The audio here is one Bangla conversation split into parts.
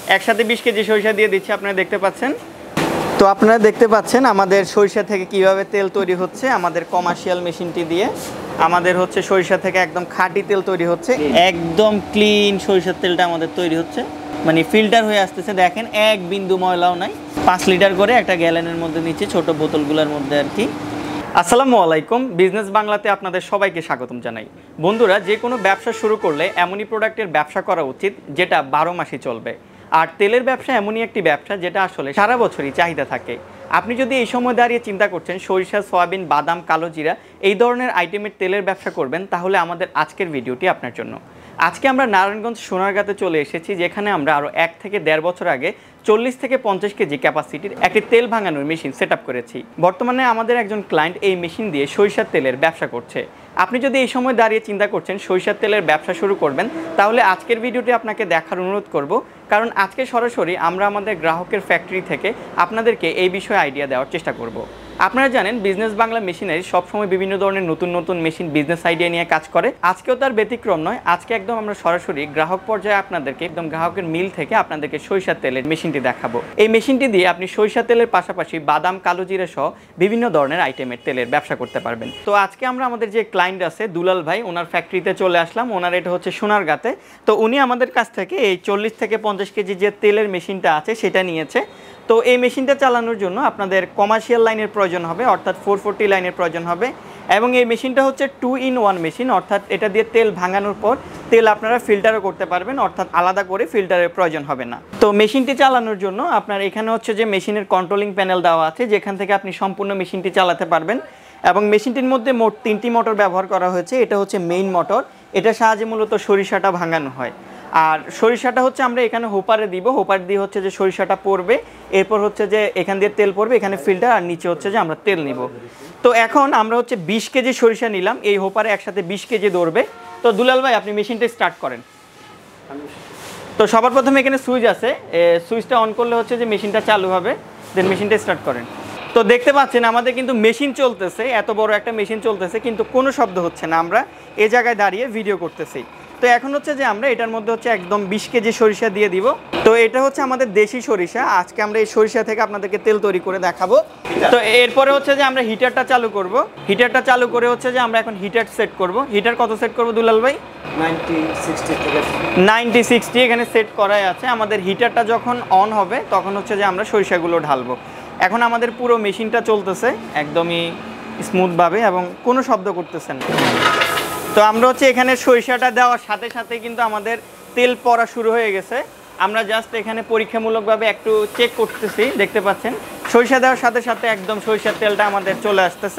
একসাথে 20 কেজি সরিষা দিয়ে দিচ্ছি, আপনারা দেখতে পাচ্ছেন। তো আপনারা দেখতে পাচ্ছেন আমাদের সরিষা থেকে কিভাবে তেল তৈরি হচ্ছে আমাদের কমার্শিয়াল মেশিনটি দিয়ে। আমাদের হচ্ছে সরিষা থেকে একদম খাঁটি তেল তৈরি হচ্ছে, একদম ক্লিন সরিষার তেলটা আমাদের তৈরি হচ্ছে, মানে ফিল্টার হয়ে আসতেছে। দেখেন এক বিন্দু ময়লাও নাই। 5 লিটার করে একটা গ্যালনের মধ্যে নিচ্ছে, ছোট বোতলগুলোর মধ্যে আর কি। আসসালামু আলাইকুম, বিজনেস বাংলাতে আপনাদের সবাইকে স্বাগতম জানাই। বন্ধুরা, যে কোনো ব্যবসা শুরু করলে এমনই প্রোডাক্টের ব্যবসা করা উচিত যেটা 12 মাসই চলবে। আর তেলের ব্যবসা এমনই একটি ব্যবসা যেটা আসলে সারা বছরই চাহিদা থাকে। আপনি যদি এই সময় দাঁড়িয়ে চিন্তা করছেন সরিষা, সয়াবিন, বাদাম, কালো জিরা এই ধরনের আইটেমের তেলের ব্যবসা করবেন, তাহলে আমাদের আজকের ভিডিওটি আপনার জন্য। আজকে আমরা নারায়ণগঞ্জ সোনারগাঁতে চলে এসেছি, যেখানে আমরা আরও 1 থেকে 1.5 বছর আগে 40 থেকে 50 কেজি ক্যাপাসিটির একটি তেল ভাঙানোর মেশিন সেট আপ করেছি। বর্তমানে আমাদের একজন ক্লায়েন্ট এই মেশিন দিয়ে সরিষার তেলের ব্যবসা করছে। আপনি যদি এই সময় দাঁড়িয়ে চিন্তা করছেন সরিষার তেলের ব্যবসা শুরু করবেন, তাহলে আজকের ভিডিওটি আপনাকে দেখার অনুরোধ করব, কারণ আজকে সরাসরি আমরা আমাদের গ্রাহকের ফ্যাক্টরি থেকে আপনাদেরকে এই বিষয়ে আইডিয়া দেওয়ার চেষ্টা করব। আপনারা জানেন বিজনেস বাংলা মেশিনারি সবসময় বিভিন্ন ধরনের নতুন নতুন মেশিন বিজনেস আইডিয়া নিয়ে কাজ করে। আজকেও তার ব্যতিক্রম নয়। আজকে একদম আমরা সরাসরি গ্রাহক পর্যায়ে আপনাদেরকে একদম গ্রাহকের মিল থেকে আপনাদেরকে সরিষার তেলের মেশিনটি দেখাবো। এই মেশিনটি দিয়ে আপনি সরিষার তেলের পাশাপাশি বাদাম, কালো জিরা সহ বিভিন্ন ধরনের আইটেমের তেলের ব্যবসা করতে পারবেন। তো আজকে আমরা আমাদের যে ক্লায়েন্ট আছে দুলাল ভাই, ওনার ফ্যাক্টরিতে চলে আসলাম। ওনার এটা হচ্ছে সোনারগাঁতে। তো উনি আমাদের কাছ থেকে এই 40 থেকে 50 কেজি যে তেলের মেশিনটা আছে সেটা নিয়েছে। তো এই মেশিনটা চালানোর জন্য আপনাদের কমার্শিয়াল লাইনের প্রয়োজন হবে, অর্থাৎ 440 লাইনের প্রয়োজন হবে। এবং এই মেশিনটা হচ্ছে 2 in 1 মেশিন, অর্থাৎ এটা দিয়ে তেল ভাঙানোর পর তেল আপনারা ফিল্টারও করতে পারবেন, অর্থাৎ আলাদা করে ফিল্টারের প্রয়োজন হবে না। তো মেশিনটি চালানোর জন্য আপনার এখানে হচ্ছে যে মেশিনের কন্ট্রোলিং প্যানেল দেওয়া আছে, যেখান থেকে আপনি সম্পূর্ণ মেশিনটি চালাতে পারবেন। এবং মেশিনটির মধ্যে মোট 3টি মোটর ব্যবহার করা হয়েছে। এটা হচ্ছে মেইন মোটর, এটার সাহায্যে মূলত সরিষাটা ভাঙানো হয়। আর সরিষাটা হচ্ছে আমরা এখানে হোপারে দিব, হোপার দিয়ে হচ্ছে যে সরিষাটা পড়বে, এরপর হচ্ছে যে এখান দিয়ে তেল পড়বে, এখানে ফিল্টার, আর নিচে হচ্ছে যে আমরা তেল নিব। তো এখন আমরা হচ্ছে 20 কেজি সরিষা নিলাম, এই হোপারে একসাথে 20 কেজি ধরবে। তো দুলাল ভাই আপনি মেশিনটা স্টার্ট করেন। তো সবার প্রথমে এখানে সুইচ আছে, সুইচটা অন করলে হচ্ছে যে মেশিনটা চালু হবে, দেন মেশিনটা স্টার্ট করেন। তো দেখতে পাচ্ছেন আমাদের কিন্তু মেশিন চলতেছে, এত বড় একটা মেশিন চলতেছে, কিন্তু কোনো শব্দ হচ্ছে না। আমরা এই জায়গায় দাঁড়িয়ে ভিডিও করতেছি। তো এখন হচ্ছে যে আমরা এটার মধ্যে হচ্ছে একদম 20 কেজি সরিষা দিয়ে দিব। তো এটা হচ্ছে আমাদের দেশি সরিষা। আজকে আমরা এই সরিষা থেকে আপনাদেরকে তেল তৈরি করে দেখাবো। তো এরপরে হচ্ছে যে আমরা হিটারটা চালু করব। হিটারটা চালু করে হচ্ছে যে আমরা এখন হিটার সেট করব। হিটার কত সেট করব দুলাল ভাই? 90-60 এখানে সেট করাই আছে। আমাদের হিটারটা যখন অন হবে তখন হচ্ছে যে আমরা সরিষাগুলো ঢালবো। এখন আমাদের পুরো মেশিনটা চলতেছে একদমই স্মুথভাবে এবং কোনো শব্দ করতেছে না। তো আমরা হচ্ছে এখানে সরিষাটা দেওয়ার সাথে সাথে কিন্তু আমাদের তেল পড়া শুরু হয়ে গেছে। আমরা জাস্ট এখানে পরীক্ষামূলকভাবে একটু চেক করতেছি, দেখতে পাচ্ছেন সরিষা দেওয়ার সাথে সাথে একদম সরিষার তেলটা আমাদের চলে আসতেছে।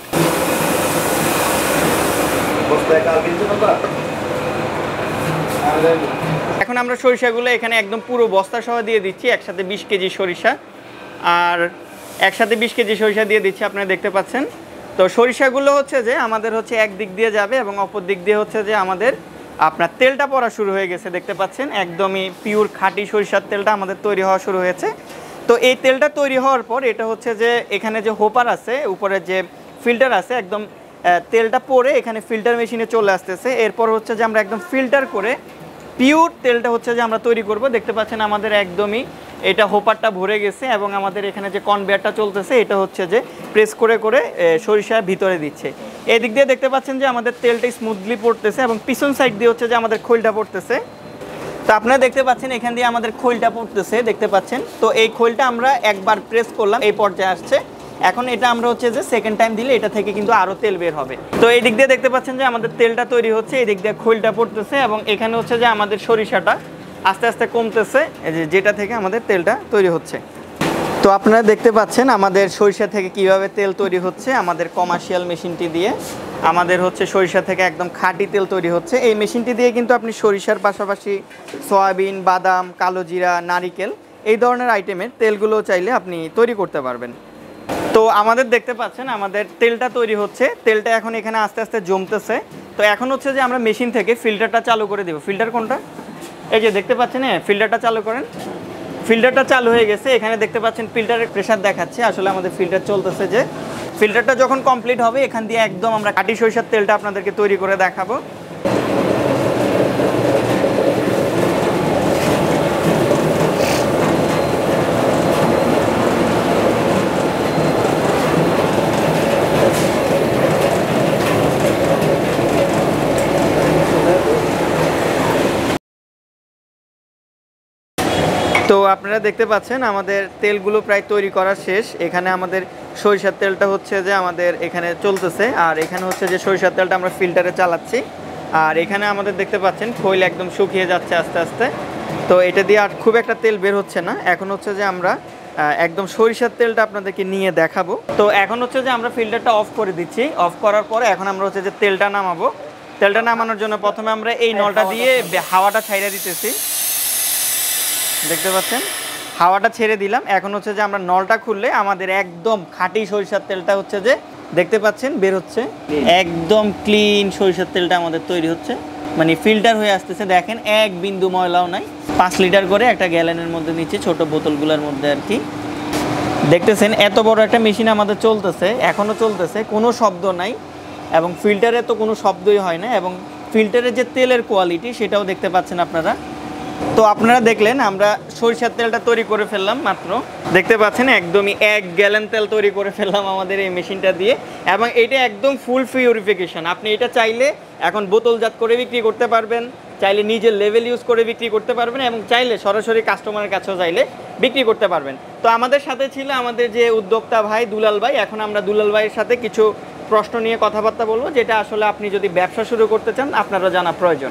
এখন আমরা সরিষাগুলো এখানে একদম পুরো বস্তা সহ দিয়ে দিচ্ছি, একসাথে 20 কেজি সরিষা, আর একসাথে 20 কেজি সরিষা দিয়ে দিচ্ছি, আপনারা দেখতে পাচ্ছেন। তো সরিষাগুলো হচ্ছে যে আমাদের হচ্ছে এক দিক দিয়ে যাবে এবং অপর দিক দিয়ে হচ্ছে যে আমাদের আপনার তেলটা পড়া শুরু হয়ে গেছে, দেখতে পাচ্ছেন একদমই পিওর খাঁটি সরিষার তেলটা আমাদের তৈরি হওয়া শুরু হয়েছে। তো এই তেলটা তৈরি হওয়ার পর এটা হচ্ছে যে এখানে যে হোপার আছে, উপরে যে ফিল্টার আছে, একদম তেলটা পরে এখানে ফিল্টার মেশিনে চলে আসতেছে। এরপর হচ্ছে যে আমরা একদম ফিল্টার করে পিওর তেলটা হচ্ছে যে আমরা তৈরি করব। দেখতে পাচ্ছেন আমাদের একদমই এটা হোপারটা ভরে গেছে এবং আমাদের এখানে যে কনভেয়ারটা চলতেছে এটা হচ্ছে যে প্রেস করে করে সরিষা ভিতরে দিচ্ছে। এদিক দিয়ে দেখতে পাচ্ছেন যে আমাদের তেলটা স্মুথলি পড়তেছে এবং পিছন সাইড দিয়ে হচ্ছে যে আমাদের খৈলটা পড়তেছে। তো আপনারা দেখতে পাচ্ছেন এখান দিয়ে আমাদের খৈলটা পড়তেছে, দেখতে পাচ্ছেন। তো এই খৈলটা আমরা একবার প্রেস করলাম, এই পর্যায়ে আসছে। এখন এটা আমরা হচ্ছে যে সেকেন্ড টাইম দিলে এটা থেকে কিন্তু আরও তেল বের হবে। তো এই দিক দিয়ে দেখতে পাচ্ছেন যে আমাদের তেলটা তৈরি হচ্ছে, এই দিক দিয়ে খৈলটা পড়তেছে এবং এখানে হচ্ছে যে আমাদের সরিষাটা আস্তে আস্তে কমতেছে, যেটা থেকে আমাদের তেলটা তৈরি হচ্ছে। তো আপনারা দেখতে পাচ্ছেন আমাদের সরিষা থেকে কিভাবে তেল তৈরি হচ্ছে আমাদের কমার্শিয়াল মেশিনটি দিয়ে। আমাদের হচ্ছে সরিষা থেকে একদম খাঁটি তেল তৈরি হচ্ছে। এই মেশিনটি দিয়ে কিন্তু আপনি সরিষার পাশাপাশি সয়াবিন, বাদাম, কালো জিরা, নারিকেল এই ধরনের আইটেমের তেলগুলো চাইলে আপনি তৈরি করতে পারবেন। তো আমাদের দেখতে পাচ্ছেন আমাদের তেলটা তৈরি হচ্ছে, তেলটা এখন এখানে আস্তে আস্তে জমতেছে। তো এখন হচ্ছে যে আমরা মেশিন থেকে ফিল্টারটা চালু করে দেব। ফিল্টার কোনটা? এই যে দেখতে পাচ্ছেন, ফিল্টারটা চালু করেন। ফিল্টারটা চালু হয়ে গেছে, এখানে দেখতে পাচ্ছেন ফিল্টারের প্রেসার দেখাচ্ছে। আসলে আমাদের ফিল্টার চলতেছে। যে ফিল্টারটা যখন কমপ্লিট হবে এখান দিয়ে একদম আমরা খাঁটি সরিষার তেলটা আপনাদেরকে তৈরি করে দেখাবো। তো আপনারা দেখতে পাচ্ছেন আমাদের তেলগুলো প্রায় তৈরি করা শেষ। এখানে আমাদের সরিষার তেলটা হচ্ছে যে আমাদের এখানে চলতেছে, আর এখানে হচ্ছে যে সরিষার তেলটা আমরা ফিল্টারে চালাচ্ছি। আর এখানে আমাদের দেখতে পাচ্ছেন খৈল একদম শুকিয়ে যাচ্ছে আস্তে আস্তে। তো এটা দিয়ে আর খুব একটা তেল বের হচ্ছে না। এখন হচ্ছে যে আমরা একদম সরিষার তেলটা আপনাদেরকে নিয়ে দেখাবো। তো এখন হচ্ছে যে আমরা ফিল্টারটা অফ করে দিচ্ছি। অফ করার পরে এখন আমরা হচ্ছে যে তেলটা নামাবো। তেলটা নামানোর জন্য প্রথমে আমরা এই নলটা দিয়ে হাওয়াটা ছাইড়া দিতেছি। দেখতে পাচ্ছেন হাওয়াটা ছেড়ে দিলাম। এখন হচ্ছে যে আমরা নলটা খুললে আমাদের একদম খাঁটি সরিষার তেলটা হচ্ছে যে দেখতে পাচ্ছেন বের হচ্ছে। একদম ক্লিন সরিষার তেলটা আমাদের তৈরি হচ্ছে, মানে ফিল্টার হয়ে আসতেছে। দেখেন এক বিন্দু ময়লাও নাই। 5 লিটার করে একটা গ্যালনের মধ্যে নিচ্ছে, ছোট বোতলগুলোর মধ্যে আর কি। দেখতেছেন এত বড় একটা মেশিন আমাদের চলতেছে, এখনও চলতেছে, কোনো শব্দ নাই এবং ফিল্টারে তো কোনো শব্দই হয় না। এবং ফিল্টারের যে তেলের কোয়ালিটি সেটাও দেখতে পাচ্ছেন আপনারা। তো আপনারা দেখলেন আমরা সরিষার তেলটা তৈরি করে ফেললাম মাত্র। দেখতে পাচ্ছেন একদমই 1 গ্যালন তেল তৈরি করে ফেললাম আমাদের এই মেশিনটা দিয়ে। এবং এটা একদম ফুল পিউরিফিকেশন। আপনি এটা চাইলে এখন বোতলজাত করে বিক্রি করতে পারবেন, চাইলে নিজের লেভেল ইউজ করে বিক্রি করতে পারবেন, এবং চাইলে সরাসরি কাস্টমারের কাছেও চাইলে বিক্রি করতে পারবেন। তো আমাদের সাথে ছিল আমাদের যে উদ্যোক্তা ভাই দুলাল ভাই। এখন আমরা দুলাল ভাইয়ের সাথে কিছু প্রশ্ন নিয়ে কথাবার্তা বলবো, যেটা আসলে আপনি যদি ব্যবসা শুরু করতে চান আপনারও জানা প্রয়োজন।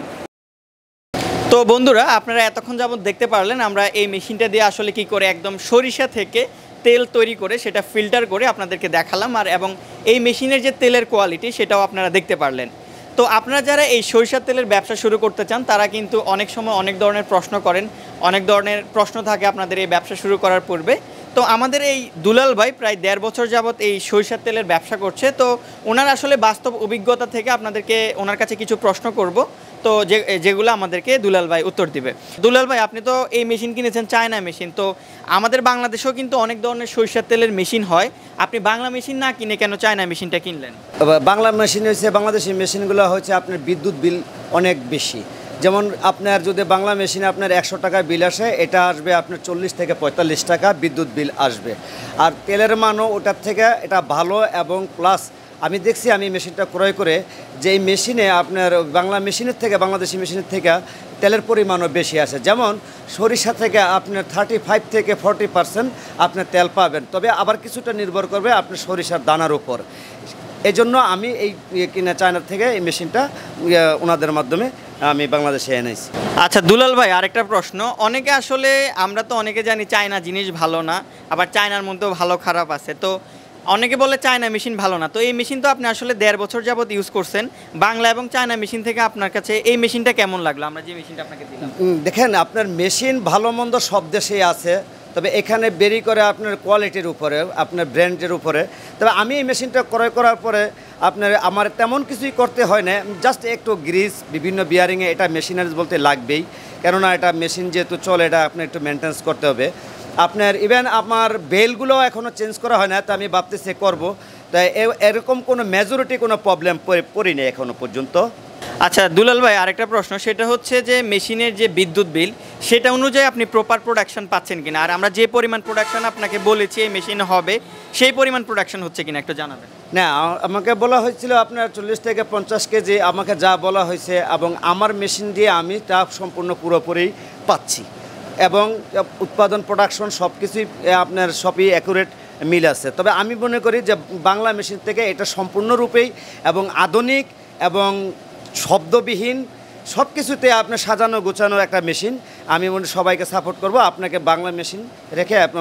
তো বন্ধুরা, আপনারা এতক্ষণ যাবত দেখতে পারলেন আমরা এই মেশিনটা দিয়ে আসলে কি করে একদম সরিষা থেকে তেল তৈরি করে সেটা ফিল্টার করে আপনাদেরকে দেখালাম। আর এবং এই মেশিনের যে তেলের কোয়ালিটি সেটাও আপনারা দেখতে পারলেন। তো আপনারা যারা এই সরিষার তেলের ব্যবসা শুরু করতে চান তারা কিন্তু অনেক সময় অনেক ধরনের প্রশ্ন করেন, অনেক ধরনের প্রশ্ন থাকে আপনাদের এই ব্যবসা শুরু করার পূর্বে। তো আমাদের এই দুলাল ভাই প্রায় 1.5 বছর যাবত এই সরিষার তেলের ব্যবসা করছে। তো ওনার আসলে বাস্তব অভিজ্ঞতা থেকে আপনাদেরকে ওনার কাছে কিছু প্রশ্ন করব, তো যেগুলো আমাদেরকে দুলাল ভাই উত্তর দিবে। দুলাল ভাই, আপনি তো এই মেশিন কিনেছেন চায়না মেশিন, তো আমাদের বাংলাদেশেও কিন্তু অনেক ধরনের সরিষার তেলের মেশিন হয়। আপনি বাংলা মেশিন না কিনে কেন চায়না মেশিনটা কিনলেন? বাংলা মেশিন হচ্ছে, বাংলাদেশি মেশিনগুলো হচ্ছে আপনার বিদ্যুৎ বিল অনেক বেশি। যেমন আপনার যদি বাংলা মেশিনে আপনার 100 টাকা বিল আসে, এটা আসবে আপনার 40 থেকে 45 টাকা বিদ্যুৎ বিল আসবে। আর তেলের মানও ওটার থেকে এটা ভালো। এবং প্লাস আমি দেখছি, আমি মেশিনটা ক্রয় করে, যে এই মেশিনে আপনার বাংলা মেশিনের থেকে বাংলাদেশি মেশিনের থেকে তেলের পরিমাণও বেশি আছে। যেমন সরিষা থেকে আপনার 35 থেকে 40% আপনার তেল পাবেন, তবে আবার কিছুটা নির্ভর করবে আপনার সরিষার দানার উপর। এই জন্য আমি এই কিনা চায়না থেকে এই মেশিনটা ওনাদের মাধ্যমে আমি বাংলাদেশে এনেছি। আচ্ছা দুলাল ভাই, আরেকটা প্রশ্ন। অনেকে আসলে আমরা তো অনেকে জানি চায়না জিনিস ভালো না, আবার চায়নার মধ্যেও ভালো খারাপ আছে। তো অনেকে বলে চায়না মেশিন ভালো না। তো এই মেশিন তো আপনি আসলে 1.5 বছর যাবত ইউজ করছেন, বাংলা এবং চায়না মেশিন থেকে আপনার কাছে এই মেশিনটা কেমন লাগলো, আমরা যে মেশিনটা আপনাকে দিলাম? দেখেন, আপনার মেশিন ভালো মন্দ সব দেশেই আছে, তবে এখানে বেরি করে আপনার কোয়ালিটির উপরে, আপনার ব্র্যান্ডের উপরে। তবে আমি এই মেশিনটা ক্রয় করার পরে আমার তেমন কিছুই করতে হয় না, জাস্ট একটু গ্রিস, বিভিন্ন বিয়ারিংয়ে এটা মেশিনারিজ বলতে লাগবেই, কেননা এটা মেশিন যেহেতু চলে, এটা আপনার একটু মেনটেন্স করতে হবে আপনার। ইভেন আমার বেলগুলো এখনও চেঞ্জ করা হয় না, তো আমি ভাবতেছি করব। তাই এরকম কোনো মেজরিটি কোনো প্রবলেম পড়িনি এখনও পর্যন্ত। আচ্ছা দুলাল ভাই, আরেকটা প্রশ্ন, সেটা হচ্ছে যে মেশিনের যে বিদ্যুৎ বিল সেটা অনুযায়ী আপনি প্রপার প্রোডাকশন পাচ্ছেন কিনা, আর আমরা যে পরিমাণ প্রোডাকশন আপনাকে বলেছি এই মেশিনে হবে সেই পরিমাণ প্রোডাকশন হচ্ছে কিনা একটু জানাবেন। না, আমাকে বলা হয়েছিল আপনার 40 থেকে 50 কেজি, আমাকে যা বলা হয়েছে, এবং আমার মেশিন দিয়ে আমি তা সম্পূর্ণ পুরোপুরি পাচ্ছি। এবং উৎপাদন, প্রোডাকশন সব কিছুই আপনার সবই অ্যাকুরেট মিল আছে। তবে আমি মনে করি যে বাংলা মেশিন থেকে এটা সম্পূর্ণরূপেই এবং আধুনিক এবং শব্দবিহীন সব কিছুতে আপনার সাজানো গোছানো একটা মেশিন। আমি মনে সবাইকে সাপোর্ট করব আপনাকে বাংলা মেশিন রেখে এবং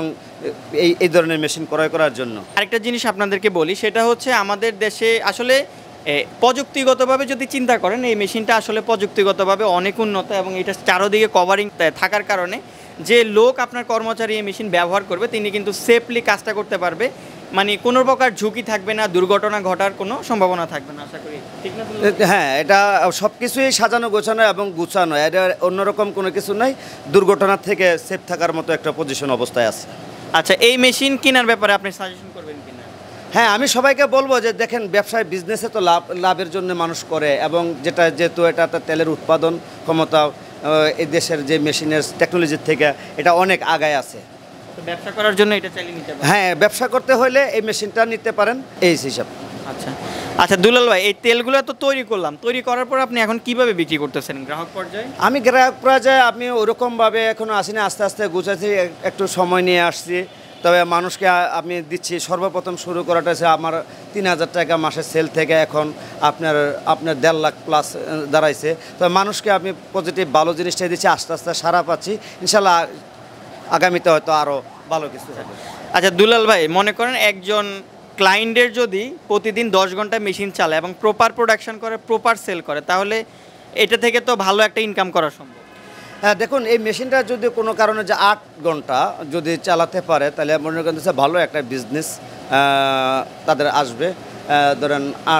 এই ধরনের মেশিন ক্রয় করার জন্য। আরেকটা জিনিস আপনাদেরকে বলি, সেটা হচ্ছে আমাদের দেশে আসলে প্রযুক্তিগতভাবে যদি চিন্তা করেন এই মেশিনটা আসলে প্রযুক্তিগতভাবে অনেক উন্নত, এবং এটা চারোদিকে কভারিং থাকার কারণে যে লোক আপনার কর্মচারী এই মেশিন ব্যবহার করবে তিনি কিন্তু সেফলি কাজটা করতে পারবে, মানে কোনো প্রকার ঝুঁকি থাকবে না, দুর্ঘটনা ঘটার কোনো সম্ভাবনা থাকবে না, আশা করি ঠিক না? হ্যাঁ, এটা সব কিছুই সাজানো গোছানো এবং গুছানো, এটা অন্যরকম কোনো কিছু নাই। দুর্ঘটনা থেকে সেফ থাকার মতো একটা পজিশন অবস্থায় আছে। আচ্ছা, এই মেশিন কেনার ব্যাপারে আপনি সাজেশন করবেন কিনা? হ্যাঁ, আমি সবাইকে বলবো যে দেখেন, ব্যবসায় বিজনেসে তো লাভের জন্য মানুষ করে, এবং যেহেতু এটা তেলের উৎপাদন ক্ষমতা এই দেশের যে মেশিনের টেকনোলজির থেকে এটা অনেক আগায় আছে। ব্যবসা করার জন্য এটা চাইলে নিতে পারেন। হ্যাঁ, ব্যবসা করতে হলে এই মেশিনটা নিতে পারেন এই হিসাব। আচ্ছা আচ্ছা দুলাল ভাই, এই তেলগুলো তো তৈরি করলাম, তৈরি করার পর আপনি এখন কিভাবে বিক্রি করতেছেন গ্রাহক পর্যায়ে? আমি গ্রাহক পর্যায়ে আমি ওরকমভাবে এখনও আসিনি, আস্তে আস্তে গুছাচ্ছি, একটু সময় নিয়ে আসছি। তবে মানুষকে আমি দিচ্ছি, সর্বপ্রথম শুরু করাটা হচ্ছে আমার 3,000 টাকা মাসের সেল থেকে এখন আপনার 1.5 লাখ প্লাস দাঁড়াইছে। তবে মানুষকে আমি পজিটিভ ভালো জিনিসটাই দিচ্ছি, আস্তে আস্তে সারা পাচ্ছি। ইনশাল্লাহ আগামীতে হয়তো আরও ভালো কিছু হবে। আচ্ছা দুলাল ভাই, মনে করেন একজন ক্লায়েন্টের যদি প্রতিদিন 10 ঘন্টা মেশিন চালায় এবং প্রপার প্রোডাকশন করে, প্রপার সেল করে, তাহলে এটা থেকে তো ভালো একটা ইনকাম করা সম্ভব। হ্যাঁ দেখুন, এই মেশিনটা যদি কোনো কারণে যে 8 ঘন্টা যদি চালাতে পারে, তাহলে মনে করেন ভালো একটা বিজনেস তাদের আসবে। ধরেন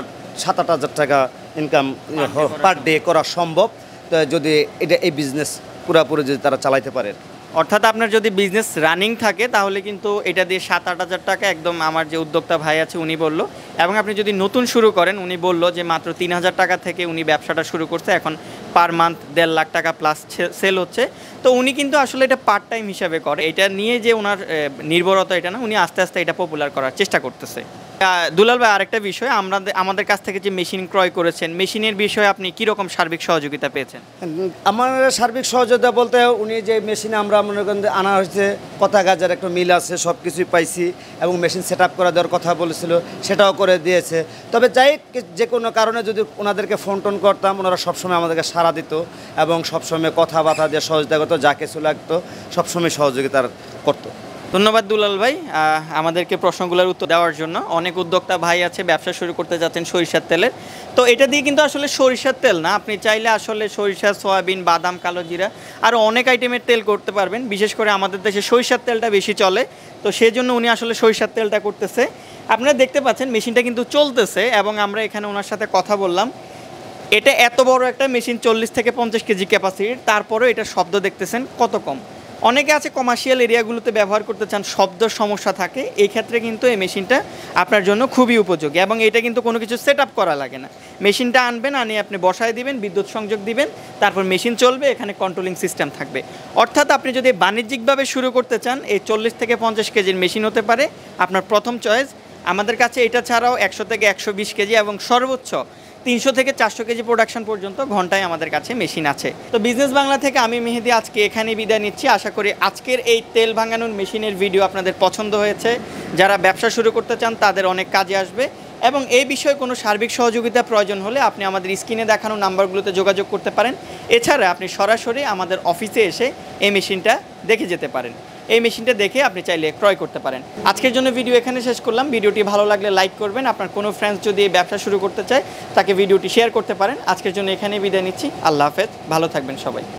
7-8 হাজার টাকা ইনকাম পার ডে করা সম্ভব, তো যদি এই বিজনেস পুরোপুরি যদি তারা চালাইতে পারে। অর্থাৎ আপনার যদি বিজনেস রানিং থাকে তাহলে কিন্তু এটা দিয়ে 7-8 হাজার টাকা একদম, আমার যে উদ্যোক্তা ভাই আছে উনি বলল। এবং আপনি যদি নতুন শুরু করেন, উনি বলল যে মাত্র 3,000 টাকা থেকে উনি ব্যবসাটা শুরু করছে, এখন পার মান্থ 1.5 লাখ টাকা প্লাস সেল হচ্ছে। তো উনি কিন্তু আসলে এটা পার্ট টাইম হিসাবে করে, এটা নিয়ে যে ওনার নির্ভরতা এটা না, উনি আস্তে আস্তে এটা পপুলার করার চেষ্টা করতেছে। দুলাল ভাই, আরেকটা বিষয়, আমাদের কাছ থেকে যে মেশিন ক্রয় করেছেন, মেশিনের বিষয়ে আপনি কীরকম সার্বিক সহযোগিতা পেয়েছেন? আমার সার্বিক সহযোগিতা বলতে উনি যে মেশিনে আমরা মনে করেন আনা হয়েছে, কথা গাজার একটা মিল আছে, সব কিছুই পাইছি এবং মেশিন সেট আপ করে দেওয়ার কথা বলেছিল, সেটাও করে দিয়েছে। তবে যাই যে কোনো কারণে যদি ওনাদেরকে ফোন টোন করতাম, ওনারা সবসময় আমাদেরকে সাড়া দিত এবং সবসময় কথাবার্তা দিয়ে সহযোগিতা করতো, যা কিছু লাগতো সবসময় সহযোগিতা করতো। ধন্যবাদ দুলাল ভাই আমাদেরকে প্রশ্নগুলোর উত্তর দেওয়ার জন্য। অনেক উদ্যোক্তা ভাই আছে ব্যবসা শুরু করতে যাচ্ছেন সরিষার তেলের, তো এটা দিয়ে কিন্তু আসলে সরিষার তেল না, আপনি চাইলে আসলে সরিষা, সয়াবিন, বাদাম, কালো জিরা আরও অনেক আইটেমের তেল করতে পারবেন। বিশেষ করে আমাদের দেশে সরিষার তেলটা বেশি চলে, তো সেজন্য উনি আসলে সরিষার তেলটা করতেছে। আপনারা দেখতে পাচ্ছেন মেশিনটা কিন্তু চলতেছে এবং আমরা এখানে ওনার সাথে কথা বললাম। এটা এত বড় একটা মেশিন, 40 থেকে 50 কেজি ক্যাপাসিটির, তারপরেও এটা শব্দ দেখতেছেন কত কম। অনেকে আছে কমার্শিয়াল এরিয়াগুলোতে ব্যবহার করতে চান, শব্দের সমস্যা থাকে, এই ক্ষেত্রে কিন্তু এই মেশিনটা আপনার জন্য খুবই উপযোগী। এবং এটা কিন্তু কোনো কিছু সেট আপ করা লাগে না, মেশিনটা আনবেন, আনিয়ে আপনি বসায় দিবেন, বিদ্যুৎ সংযোগ দিবেন, তারপর মেশিন চলবে, এখানে কন্ট্রোলিং সিস্টেম থাকবে। অর্থাৎ আপনি যদি বাণিজ্যিকভাবে শুরু করতে চান, এই 40 থেকে 50 কেজির মেশিন হতে পারে আপনার প্রথম চয়েস। আমাদের কাছে এটা ছাড়াও 100 থেকে 120 কেজি এবং সর্বোচ্চ 300 থেকে 400 কেজি প্রোডাকশন পর্যন্ত ঘন্টায় আমাদের কাছে মেশিন আছে। তো বিজনেস বাংলা থেকে আমি মেহেদি আজকে এখানে বিদায় নিচ্ছি। আশা করি আজকের এই তেল ভাঙানোর মেশিনের ভিডিও আপনাদের পছন্দ হয়েছে। যারা ব্যবসা শুরু করতে চান তাদের অনেক কাজে আসবে এবং এই বিষয়ে কোনো সার্বিক সহযোগিতা প্রয়োজন হলে আপনি আমাদের স্ক্রিনে দেখানো নাম্বারগুলোতে যোগাযোগ করতে পারেন। এছাড়া আপনি সরাসরি আমাদের অফিসে এসে এই মেশিনটা দেখে যেতে পারেন। এই মেশিনটা দেখে আপনি চাইলে ক্রয় করতে পারেন। আজকের জন্য ভিডিও এখানে শেষ করলাম। ভিডিওটি ভালো লাগলে লাইক করবেন। আপনার কোনো ফ্রেন্ডস যদি এই ব্যবসা শুরু করতে চায় তাকে ভিডিওটি শেয়ার করতে পারেন। আজকের জন্য এখানেই বিদায় নিচ্ছি। আল্লাহ হাফেজ, ভালো থাকবেন সবাই।